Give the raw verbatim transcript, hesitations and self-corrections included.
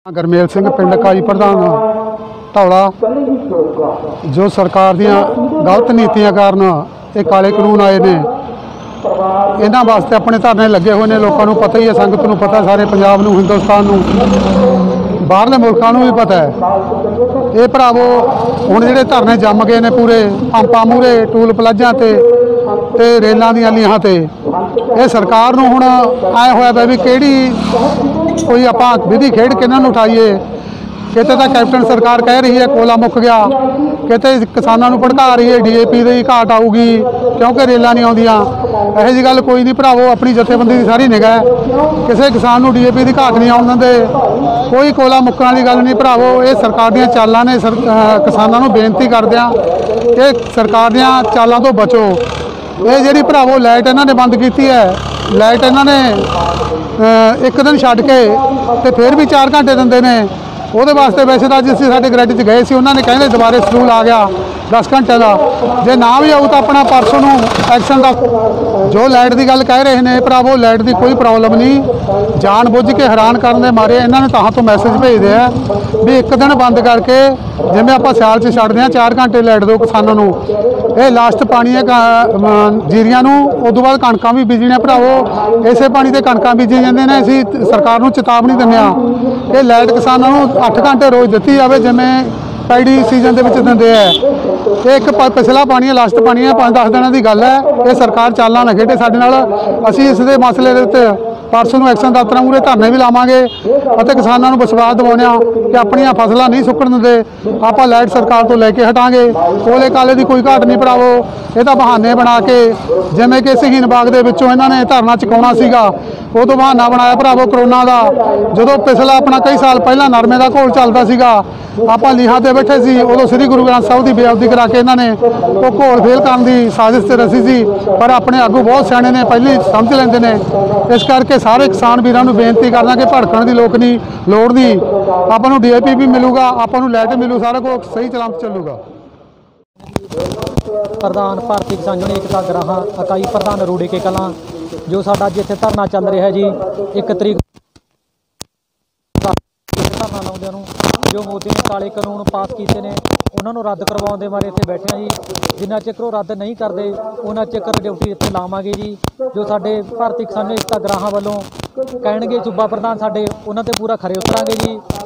गरमेल सिंह पिंड काई प्रधान धौला। जो सरकार दियां गलत नीतियां कारण ये काले कानून आए ने, इन्हां वास्ते अपने धरने लगे हुए ने। लोगों को पता ही है, संगत नूं पता, सारे पंजाब नूं, हिंदुस्तान नूं, बाहरले मुल्कां नूं भी पता है। ये भरावो हुण जिहड़े धरने जम गए ने पूरे पंपां मूहरे, टूल प्लाजा ते ते रेलां दीयां लीहां ते, ये सरकार नूं हुण आए होया बै भी किहड़ी कोई आपां विधि खेड के इन्हां नूं उठाईए। किते तां कैप्टन सरकार कह रही है कोला मुक गया, किते किसानां नूं भड़का रही है डी ए पी दी घाट आऊगी क्योंकि रेलां नहीं आउंदियां। ਇਹੋ ਜਿਹੀ ਗੱਲ कोई नहीं भरावो, अपनी जथेबंदी की सारी निगाह किसी किसान नूं डी ए पी की घाट नहीं आउण दिंदे, कोई कोला मुक्कण वाली गल नहीं भरावो। ये सरकार दीयां चालां ने। सर किसानां नूं बेनती करदे आ कि सरकार दीयां चालां तो बचो। ये जिहड़ी भरावो लाइट इन्हां ने बंद कीती है, लाइट इन्हां ने एक दिन छड्ड के ते फिर भी चार घंटे दिंदे ने। ਉਹਦੇ वास्ते वैसे तो अज असीं साडे ग्रिड च गए सी, उन्होंने कहते दोबारे शेड्यूल आ गया दस घंटे का, जे ना भी आऊ तो अपना परसों नूं एक्शन का। जो लाइट की गल कह रहे हैं भरावो, लाइट की कोई प्रॉब्लम नहीं, जान बुझ के हैरान करने मारे इन्होंने तहां तो मैसेज भेजते हैं भी एक दिन बंद करके जिवें आपां सियाल च छड्डदे आ चार घंटे लाइट दो किसानों नूं। ये लास्ट पानी है जीरियां नूं, उस बाद कणकां भी बीजणीआं भरावो, इसे पानी ते कणकां बीजी जांदे ने। असीं सरकार नूं चेतावनी दिंदे आ कि लाइट किसानों नूं अठ घंटे रोज़ दिती जाए जिमें पैडी सीजन के दिंदे है। ये एक पिछला पानी है, लास्ट पानी है, पाँच दस दिनों की गल है। ये सरकार चालां ना खेडे साडे नाल। असीं इस दे मसले दे उत्ते परसों नूं एक्शन दफ्तर मूहरे धरने भी लावांगे और किसानों को विश्वास दिवाउने आ कि अपनियां फसलां नहीं सुक्कण दिंदे, आपां लाइट सरकार तो लैके हटांगे। कोले काले की कोई घाट नहीं भरावो। ये तां बहाने बना के जिवें कि शहीन बाग दे विचों इन्हां ने धरना चुकाउणा सीगा, वो तो बहाना बनाया भरावो करोना का। जो पिछला अपना कई साल पहला नरमे का घोल चलता सीगा, आपां लीहां ते बैठे सी, उदों श्री गुरु ग्रंथ साहिब की बेअदबी करा के इन्हां ने वो घोल फेल करन दी साजिश ते रसी सी। पर अपने आगू बहुत सियाणे ने, पहले ही समझ लैंदे ने। इस करके सारे किसान वीरां नूं बेनती करदा कि भड़कण दी लोक नहीं लोड़ नहीं, आपां नूं डी ए पी भी मिलूगा, आपां नूं लाइट मिलू, सारा कुछ सही सलामत चलूगा। प्रधान भारती किसान यूनियन एकता गराਹਾਂ इकाई प्रधान रूड़े के कलां, जो साडा अज इत्थे धरना चल रहा है जी एक तरीक धरना लाउंदिਆਂ ਨੂੰ जो मोदी ने काले कानून पास किए हैं उन्होंने रद्द करवाउण दे बारे इत्थे बैठे जी। जिन्ना चिकर रद्द नहीं करते उन्ना चिकर ड्यूटी इत्थे लावांगे जी। जो साडे भारती किसान एकता गराਹਾਂ ਵੱਲੋਂ ਕਹਿਣਗੇ सूबा प्रधान साडे उन्हां ते पूरा खरे उतरांगे जी।